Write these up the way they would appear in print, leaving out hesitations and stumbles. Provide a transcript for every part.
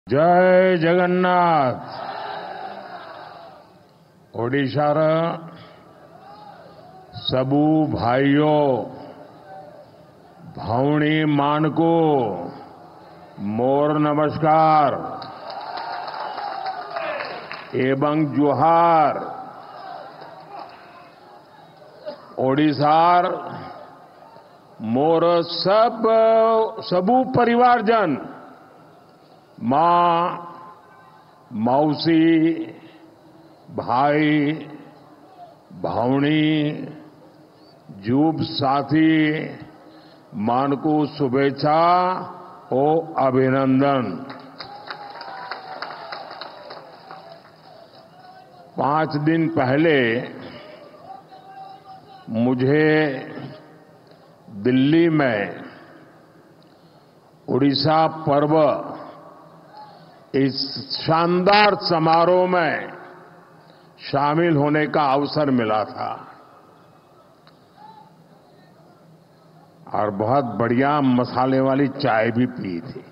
जय जगन्नाथ। ओडिशार सबू भाइयों भौणी मानको मोर नमस्कार एवं जुहार। ओडिशार मोर सबू परिवारजन मां मौसी भाई भौणी जूब साथी मानकू शुभेच्छा ओ अभिनंदन। 5 दिन पहले मुझे दिल्ली में उड़ीसा पर्व इस शानदार समारोह में शामिल होने का अवसर मिला था और बहुत बढ़िया मसाले वाली चाय भी पी थी।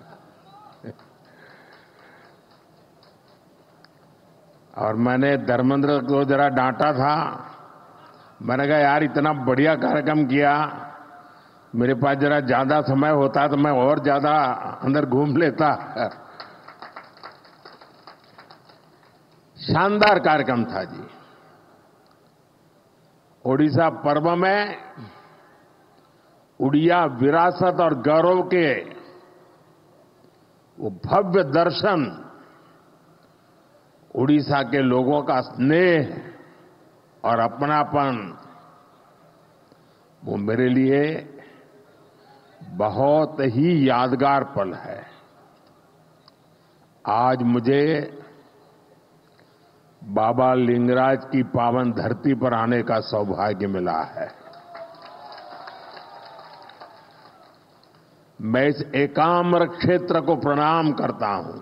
और मैंने धर्मेंद्र को जरा डांटा था। मैंने कहा यार इतना बढ़िया कार्यक्रम किया, मेरे पास जरा ज्यादा समय होता तो मैं और ज्यादा अंदर घूम लेता। शानदार कार्यक्रम था जी। ओडिशा पर्व में उड़िया विरासत और गौरव के वो भव्य दर्शन, उड़ीसा के लोगों का स्नेह और अपनापन, वो मेरे लिए बहुत ही यादगार पल है। आज मुझे बाबा लिंगराज की पावन धरती पर आने का सौभाग्य मिला है। मैं इस एकाम्र क्षेत्र को प्रणाम करता हूं।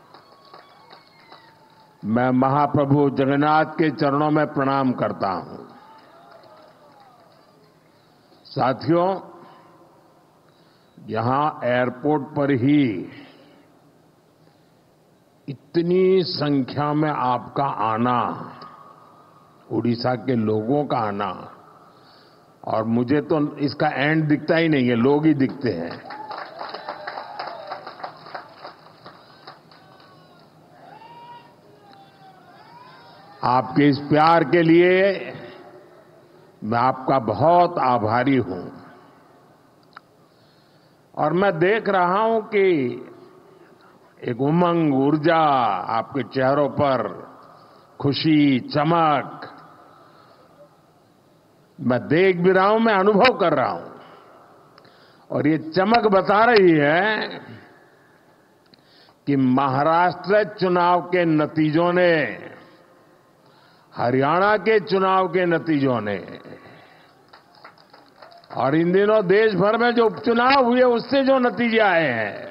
मैं महाप्रभु जगन्नाथ के चरणों में प्रणाम करता हूं। साथियों, यहां एयरपोर्ट पर ही इतनी संख्या में आपका आना, उड़ीसा के लोगों का आना, और मुझे तो इसका एंड दिखता ही नहीं है, लोग ही दिखते हैं। आपके इस प्यार के लिए मैं आपका बहुत आभारी हूं। और मैं देख रहा हूं कि एक उमंग, ऊर्जा आपके चेहरों पर, खुशी, चमक मैं देख भी रहा हूं, मैं अनुभव कर रहा हूं। और ये चमक बता रही है कि महाराष्ट्र चुनाव के नतीजों ने, हरियाणा के चुनाव के नतीजों ने, और इन दिनों देश भर में जो उपचुनाव हुए उससे जो नतीजे आए हैं,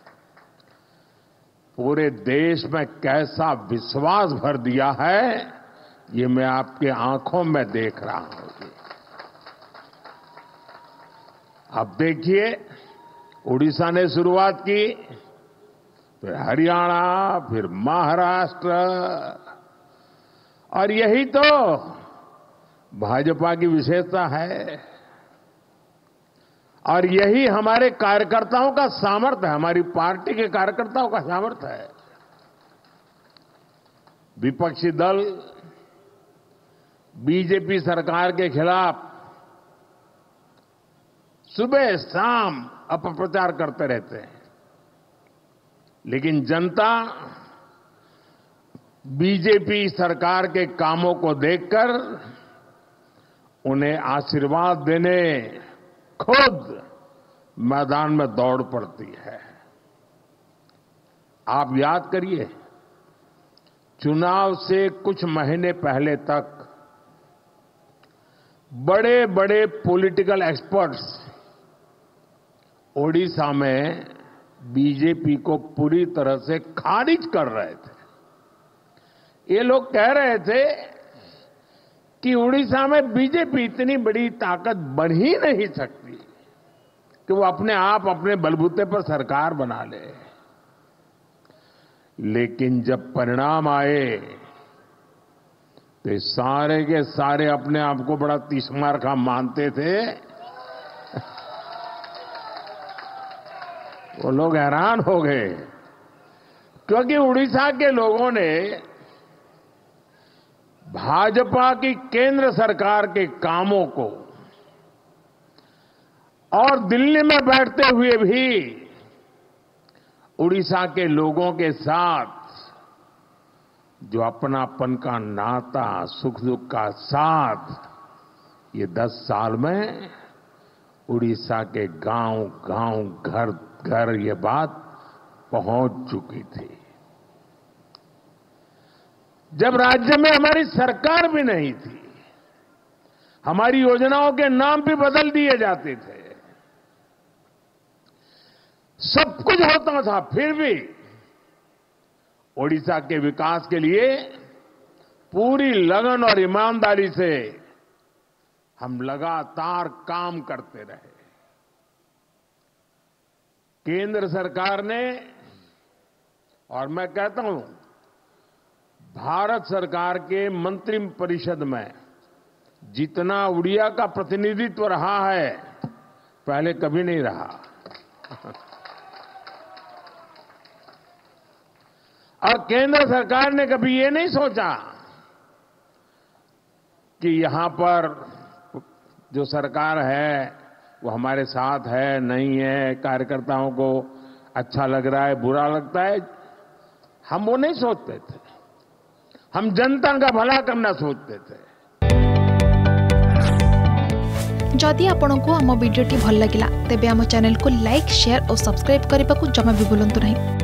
पूरे देश में कैसा विश्वास भर दिया है, ये मैं आपके आंखों में देख रहा हूं। अब देखिए, उड़ीसा ने शुरुआत की, फिर हरियाणा, फिर महाराष्ट्र, और यही तो भाजपा की विशेषता है और यही हमारे कार्यकर्ताओं का सामर्थ्य है, हमारी पार्टी के कार्यकर्ताओं का सामर्थ्य है। विपक्षी दल बीजेपी सरकार के खिलाफ सुबह शाम अपप्रचार करते रहते हैं, लेकिन जनता बीजेपी सरकार के कामों को देखकर उन्हें आशीर्वाद देने खुद मैदान में दौड़ पड़ती है। आप याद करिए, चुनाव से कुछ महीने पहले तक बड़े बड़े पॉलिटिकल एक्सपर्ट्स ओडिशा में बीजेपी को पूरी तरह से खारिज कर रहे थे। ये लोग कह रहे थे कि उड़ीसा में बीजेपी इतनी बड़ी ताकत बन ही नहीं सकती कि वो अपने आप अपने बलबूते पर सरकार बना ले। लेकिन जब परिणाम आए तो सारे के सारे अपने आप को बड़ा तीसमार खा मानते थे। वो लोग हैरान हो गए, क्योंकि उड़ीसा के लोगों ने भाजपा की केंद्र सरकार के कामों को और दिल्ली में बैठते हुए भी उड़ीसा के लोगों के साथ जो अपनापन का नाता, सुख दुख का साथ, ये 10 साल में उड़ीसा के गांव गांव, घर घर ये बात पहुंच चुकी थी। जब राज्य में हमारी सरकार भी नहीं थी, हमारी योजनाओं के नाम भी बदल दिए जाते थे, सब कुछ होता था, फिर भी ओडिशा के विकास के लिए पूरी लगन और ईमानदारी से हम लगातार काम करते रहे। केंद्र सरकार ने, और मैं कहता हूं भारत सरकार के मंत्रिपरिषद में जितना उड़िया का प्रतिनिधित्व रहा है, पहले कभी नहीं रहा। और केंद्र सरकार ने कभी ये नहीं सोचा कि यहां पर जो सरकार है वो हमारे साथ है, नहीं है, कार्यकर्ताओं को अच्छा लग रहा है, बुरा लगता है, हम वो नहीं सोचते थे। हम जनता का भला करना सोचते थे। जदि आपंक आम भिडी भल लगा तेब आम चैनल को लाइक, शेयर और सब्सक्राइब करने को जमा भी भूलु नहीं।